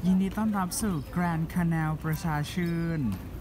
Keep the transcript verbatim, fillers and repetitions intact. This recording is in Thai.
ยินดีต้อนรับสู่ Grand Canal ประชาชื่น